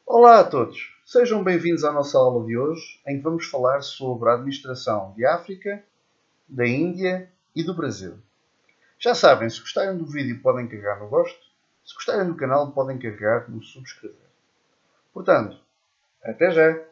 Olá a todos, sejam bem-vindos à nossa aula de hoje, em que vamos falar sobre a administração de África, da Índia e do Brasil. Já sabem, se gostarem do vídeo podem carregar no gosto, se gostarem do canal podem carregar no subscrever. Portanto, até já!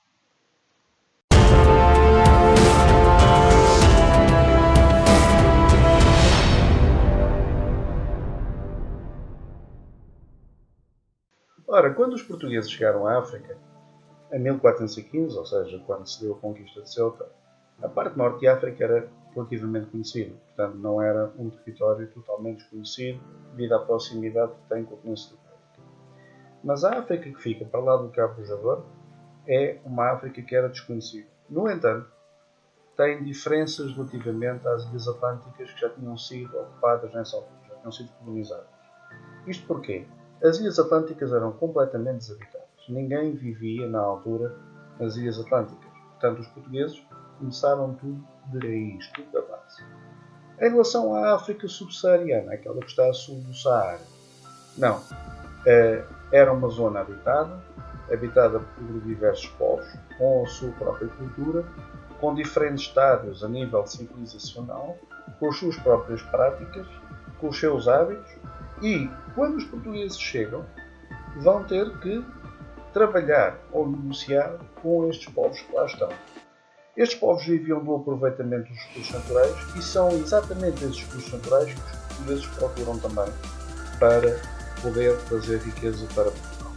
Ora, quando os portugueses chegaram à África, em 1415, ou seja, quando se deu a conquista de Ceuta, a parte norte de África era relativamente conhecida, portanto não era um território totalmente desconhecido devido à proximidade que tem com a Península Ibérica. Mas a África que fica para lá do Cabo Bojador é uma África que era desconhecida. No entanto, tem diferenças relativamente às Ilhas Atlânticas que já tinham sido ocupadas nessa altura, já tinham sido colonizadas. Isto porquê? As Ilhas Atlânticas eram completamente desabitadas. Ninguém vivia na altura nas Ilhas Atlânticas. Portanto, os portugueses começaram tudo de raiz, tudo da base. Em relação à África subsaariana, aquela que está a sul do Saara, não. Era uma zona habitada por diversos povos, com a sua própria cultura, com diferentes estádios a nível civilizacional, com as suas próprias práticas, com os seus hábitos, e quando os portugueses chegam, vão ter que trabalhar ou negociar com estes povos que lá estão. Estes povos viviam do aproveitamento dos recursos naturais e são exatamente esses recursos naturais que os portugueses procuram também para poder trazer riqueza para Portugal.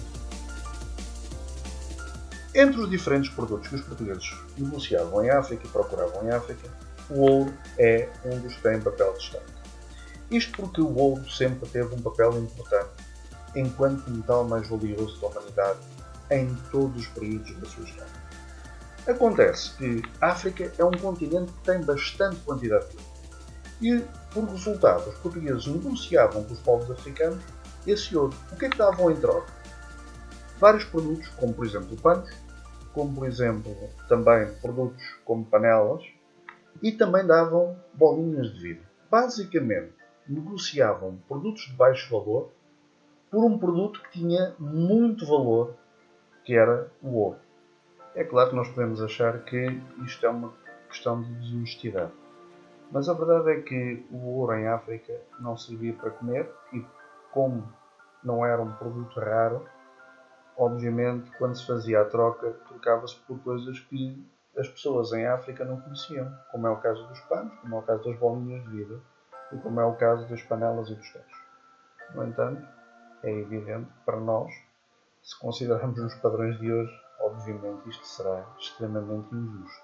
Entre os diferentes produtos que os portugueses negociavam em África e procuravam em África, o ouro é um dos que tem papel de destaque. Isto porque o ouro sempre teve um papel importante enquanto metal mais valioso da humanidade em todos os períodos da sua história. Acontece que a África é um continente que tem bastante quantidade de ouro. E, por resultado, os portugueses negociavam com os povos africanos esse ouro. O que é que davam em troca? Vários produtos, como por exemplo panos, como por exemplo também produtos como panelas, e também davam bolinhas de vidro. Basicamente, negociavam produtos de baixo valor por um produto que tinha muito valor, que era o ouro. É claro que nós podemos achar que isto é uma questão de desonestidade. Mas a verdade é que o ouro em África não servia para comer e, como não era um produto raro, obviamente, quando se fazia a troca, trocava-se por coisas que as pessoas em África não conheciam, como é o caso dos panos, como é o caso das bolinhas de vidro e como é o caso das panelas e dos tachos. No entanto, é evidente que para nós, se considerarmos os padrões de hoje, obviamente isto será extremamente injusto.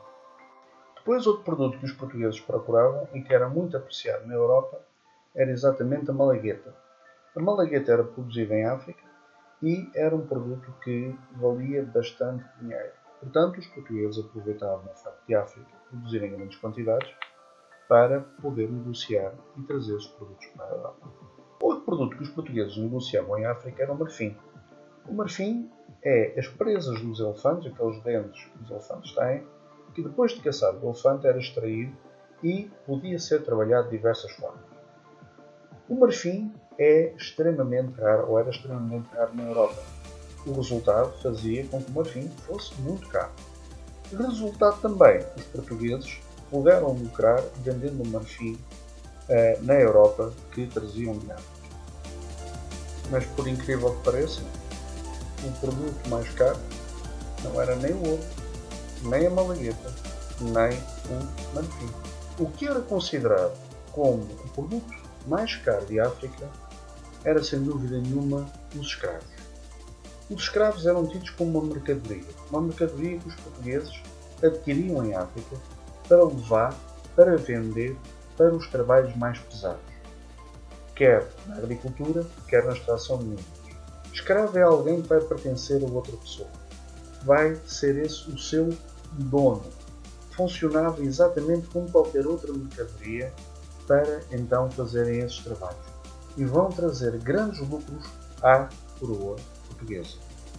Depois, outro produto que os portugueses procuravam e que era muito apreciado na Europa era exatamente a malagueta. A malagueta era produzida em África e era um produto que valia bastante dinheiro. Portanto, os portugueses aproveitavam o facto de África produzir em grandes quantidades para poder negociar e trazer esses produtos para a Europa. Outro produto que os portugueses negociavam em África era o marfim. O marfim é as presas dos elefantes, aqueles dentes que os elefantes têm, que depois de caçado o elefante era extraído e podia ser trabalhado de diversas formas. O marfim é extremamente raro, ou era extremamente raro na Europa. O resultado fazia com que o marfim fosse muito caro. Resultado também, os portugueses puderam lucrar vendendo o marfim na Europa que traziam de África. Mas por incrível que pareça, o produto mais caro não era nem o ouro, nem a malagueta, nem o marfim. O que era considerado como o produto mais caro de África era sem dúvida nenhuma os escravos. Os escravos eram tidos como uma mercadoria que os portugueses adquiriam em África para levar, para vender, para os trabalhos mais pesados, quer na agricultura, quer na extração de minas. Escravo é alguém que vai pertencer a outra pessoa. Vai ser esse o seu dono. Funcionava exatamente como qualquer outra mercadoria para então fazerem esses trabalhos. E vão trazer grandes lucros à coroa portuguesa.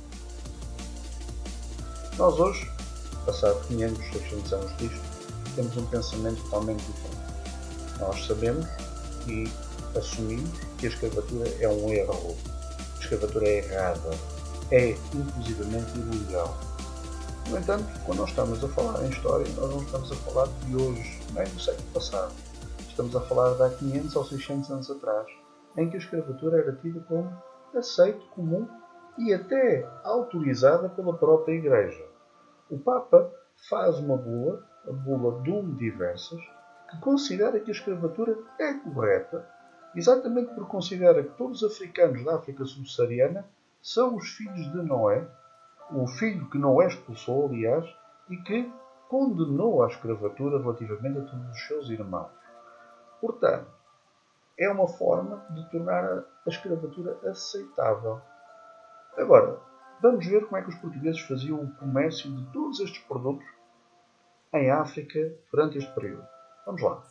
Nós hoje, passado 500, 600 anos disto, temos um pensamento totalmente diferente. Nós sabemos e assumimos que a escravatura é um erro. A escravatura é errada. é inclusivamente ilegal. No entanto, quando nós estamos a falar em história, nós não estamos a falar de hoje, nem do século passado. Estamos a falar de há 500 ou 600 anos atrás, em que a escravatura era tida como aceito, comum e até autorizada pela própria Igreja. O Papa faz uma bula, a bula Dum Diversas, que considera que a escravatura é correta, exatamente porque considera que todos os africanos da África subsaariana são os filhos de Noé, o filho que Noé expulsou, aliás, e que condenou à escravatura relativamente a todos os seus irmãos. Portanto, é uma forma de tornar a escravatura aceitável. Agora, vamos ver como é que os portugueses faziam o comércio de todos estes produtos em África durante este período. Vamos lá.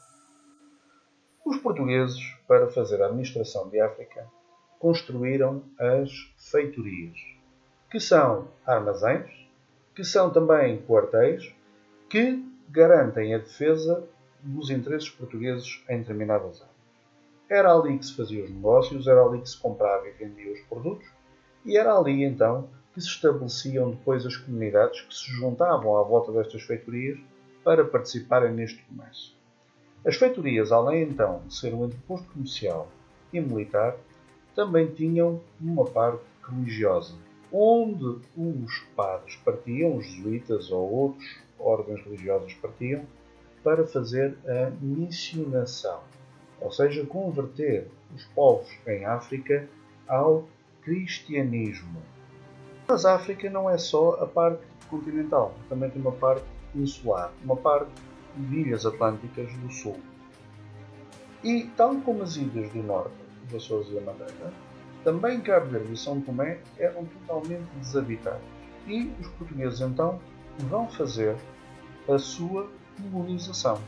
Os portugueses, para fazer a administração de África, construíram as feitorias, que são armazéns, que são também quartéis, que garantem a defesa dos interesses portugueses em determinadas áreas. Era ali que se faziam os negócios, era ali que se comprava e vendia os produtos, e era ali então que se estabeleciam depois as comunidades que se juntavam à volta destas feitorias para participarem neste comércio. As feitorias, além então de ser um entreposto comercial e militar, também tinham uma parte religiosa, onde os padres partiam, os jesuítas ou outros ordens religiosas partiam, para fazer a missionação, ou seja, converter os povos em África ao cristianismo. Mas a África não é só a parte continental, também tem uma parte insular, uma parte de ilhas atlânticas do sul. E, tal como as ilhas do norte, os Açores e a Madeira, também Cabo Verde e São Tomé eram totalmente desabitadas. E os portugueses, então, vão fazer a sua colonização.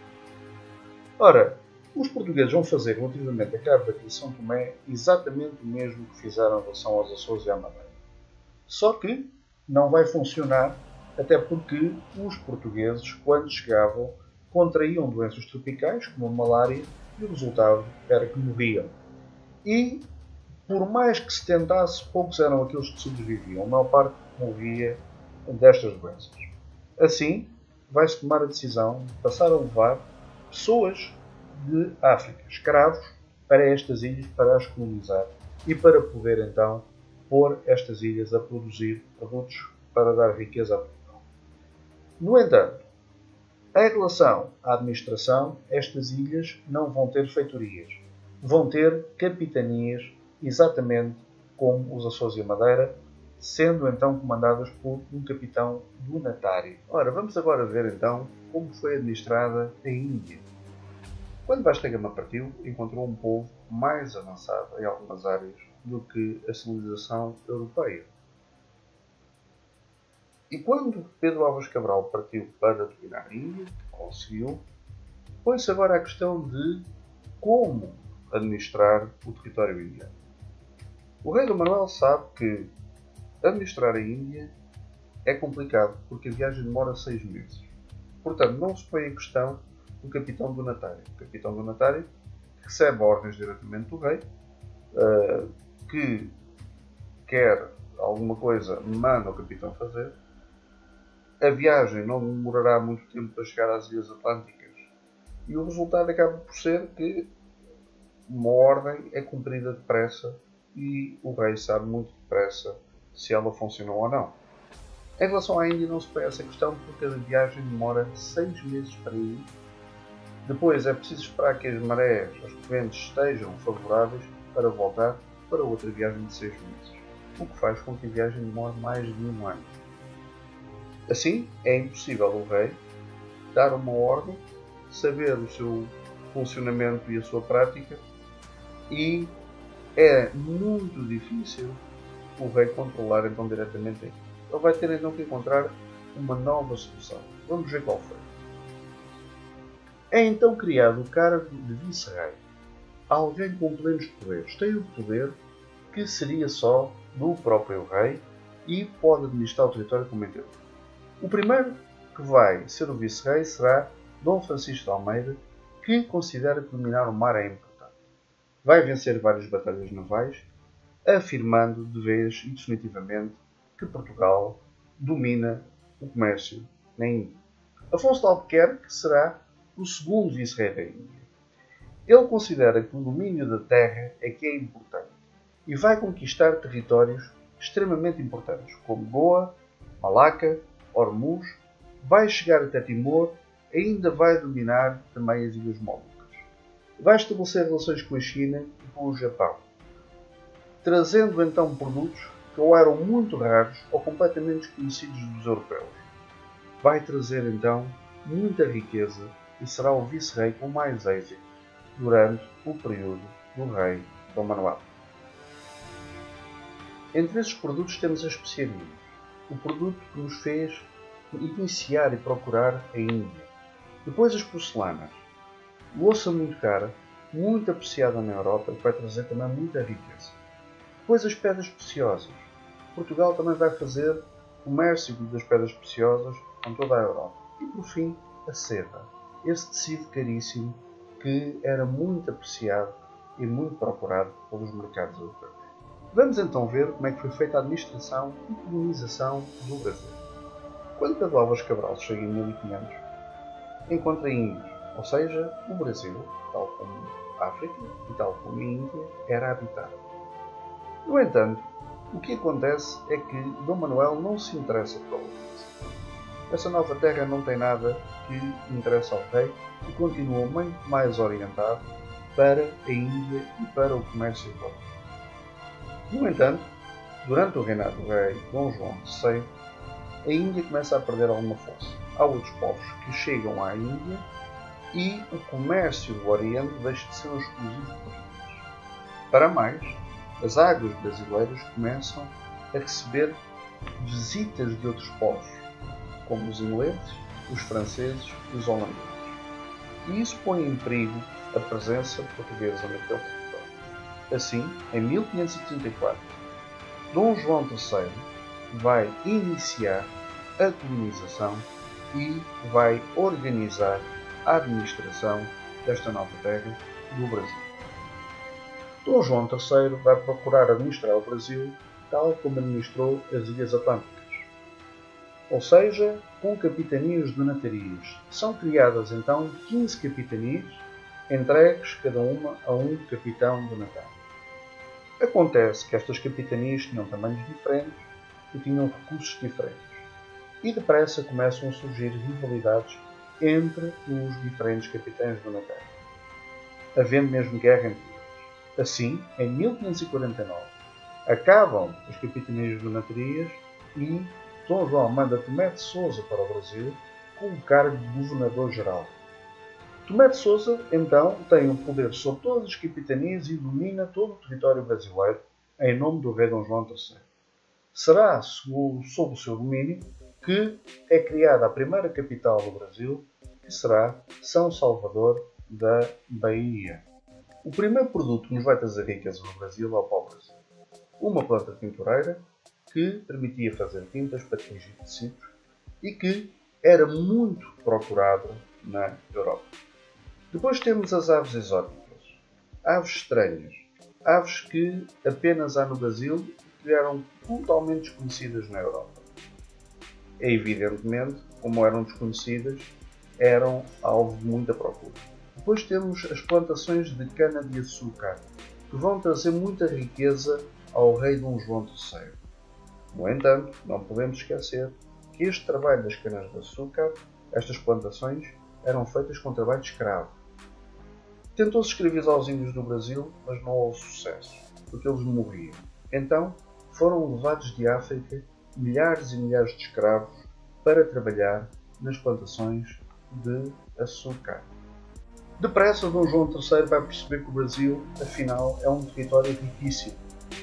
Ora, os portugueses vão fazer relativamente a Cabo Verde e São Tomé exatamente o mesmo que fizeram em relação aos Açores e à Madeira. Só que não vai funcionar, até porque os portugueses, quando chegavam, contraíam doenças tropicais, como a malária, e o resultado era que morriam. E, por mais que se tentasse, poucos eram aqueles que sobreviviam. A maior parte morria destas doenças. Assim, vai-se tomar a decisão de passar a levar pessoas de África, escravos, para estas ilhas, para as colonizar e para poder então pôr estas ilhas a produzir produtos para dar riqueza a Portugal. No entanto, em relação à administração, estas ilhas não vão ter feitorias, vão ter capitanias, exatamente como os Açores e a Madeira, sendo então comandadas por um capitão donatário. Ora, vamos agora ver então como foi administrada a Índia. Quando Vasco da Gama partiu, encontrou um povo mais avançado em algumas áreas do que a civilização europeia. E quando Pedro Álvares Cabral partiu para dominar a Índia, conseguiu, põe-se agora a questão de como administrar o território indiano. O rei Dom Manuel sabe que administrar a Índia é complicado, porque a viagem demora 6 meses. Portanto, não se põe em questão o capitão donatário. O capitão donatário recebe ordens diretamente do rei, que quer alguma coisa, manda o capitão fazer. A viagem não demorará muito tempo para chegar às Ilhas Atlânticas. E o resultado acaba por ser que uma ordem é cumprida depressa e o rei sabe muito depressa se ela funcionou ou não. Em relação à Índia não se põe essa questão porque a viagem demora 6 meses para ir. Depois é preciso esperar que as marés, as correntes estejam favoráveis para voltar para outra viagem de 6 meses. O que faz com que a viagem demore mais de 1 ano. Assim, é impossível o rei dar uma ordem, saber o seu funcionamento e a sua prática, e é muito difícil o rei controlar então diretamente isso. Ele vai ter então que encontrar uma nova solução. Vamos ver qual foi. É então criado o cargo de vice-rei. Alguém com plenos poderes. Tem o poder que seria só do próprio rei e pode administrar o território como entender. O primeiro que vai ser o vice-rei será Dom Francisco de Almeida, que considera que dominar o mar é importante. Vai vencer várias batalhas navais afirmando de vez e definitivamente que Portugal domina o comércio na Índia. Afonso de Albuquerque será o segundo vice-rei da Índia. Ele considera que o domínio da terra é que é importante e vai conquistar territórios extremamente importantes, como Goa, Malaca, Hormuz, vai chegar até Timor, ainda vai dominar também as Ilhas Molucas. Vai estabelecer relações com a China e com o Japão, trazendo então produtos que ou eram muito raros ou completamente desconhecidos dos europeus. Vai trazer então muita riqueza e será o vice-rei com mais êxito durante o período do rei Dom Manuel. Entre esses produtos temos as especiarias, o produto que nos fez iniciar e procurar a Índia. Depois as porcelanas, louça muito cara, muito apreciada na Europa e que vai trazer também muita riqueza. Depois as pedras preciosas. Portugal também vai fazer comércio das pedras preciosas com toda a Europa. E por fim, a seda. Esse tecido caríssimo que era muito apreciado e muito procurado pelos mercados europeus. Vamos então ver como é que foi feita a administração e colonização do Brasil. Quando Pedro Álvares Cabral chega em 1500, encontra índios, ou seja, o Brasil, tal como a África e tal como a Índia, era habitado. No entanto, o que acontece é que Dom Manuel não se interessa pela Brasil. Essa nova terra não tem nada que interessa ao rei e continua muito mais orientado para a Índia e para o comércio global. No entanto, durante o reinado do rei Dom João III, a Índia começa a perder alguma força. Há outros povos que chegam à Índia e o comércio do Oriente deixa de ser um exclusivo português. Para mais, as águas brasileiras começam a receber visitas de outros povos, como os ingleses, os franceses e os holandeses. E isso põe em perigo a presença portuguesa naquele território. Assim, em 1534, Dom João III vai iniciar a colonização e vai organizar a administração desta nova terra do Brasil. Dom João III vai procurar administrar o Brasil tal como administrou as Ilhas Atlânticas, ou seja, com capitanias donatarias. São criadas então 15 capitanias, entregues cada uma a um capitão donatário. Acontece que estas capitanias tinham tamanhos diferentes e tinham recursos diferentes. E depressa começam a surgir rivalidades entre os diferentes capitães donatários, havendo mesmo guerra entre eles. Assim, em 1549, acabam as capitanias donatarias e Dom João manda Tomé de Sousa para o Brasil com o cargo de governador-geral. Tomé de Sousa, então, tem o poder sobre todas as capitanias e domina todo o território brasileiro em nome do rei Dom João III. Será sob o seu domínio que é criada a primeira capital do Brasil, que será São Salvador da Bahia. O primeiro produto que nos vai trazer riqueza no Brasil é o pau-brasil. Uma planta tintureira que permitia fazer tintas para tingir tecidos e que era muito procurada na Europa. Depois temos as aves exóticas, aves estranhas, aves que apenas há no Brasil e que eram totalmente desconhecidas na Europa. E, evidentemente, como eram desconhecidas, eram alvo de muita procura. Depois temos as plantações de cana-de-açúcar, que vão trazer muita riqueza ao rei Dom João III. No entanto, não podemos esquecer que este trabalho das canas-de-açúcar, estas plantações, eram feitas com trabalho escravo. Tentou-se escravizar os índios do Brasil, mas não houve sucesso, porque eles morriam. Então, foram levados de África milhares e milhares de escravos para trabalhar nas plantações de açúcar. Depressa, Dom João III vai perceber que o Brasil, afinal, é um território riquíssimo.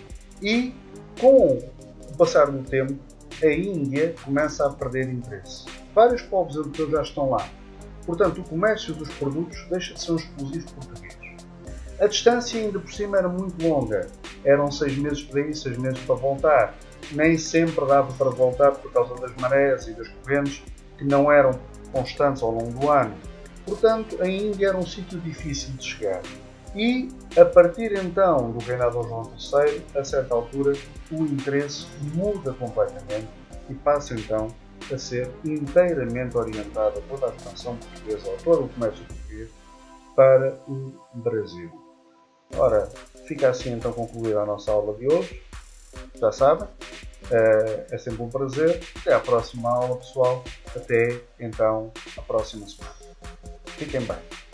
E, com o passar do tempo, a Índia começa a perder interesse. Vários povos europeus já estão lá. Portanto, o comércio dos produtos deixa de ser um exclusivo português. A distância, ainda por cima, era muito longa. Eram 6 meses para ir, 6 meses para voltar. Nem sempre dava para voltar por causa das marés e das correntes, que não eram constantes ao longo do ano. Portanto, a Índia era um sítio difícil de chegar. E, a partir então do reinado de João III, a certa altura, o interesse muda completamente e passa então a ser inteiramente orientada toda a expansão portuguesa, ou todo o comércio português, para o Brasil. Ora, fica assim então concluída a nossa aula de hoje. Já sabem, é sempre um prazer. Até à próxima aula, pessoal. Até então, a próxima semana. Fiquem bem.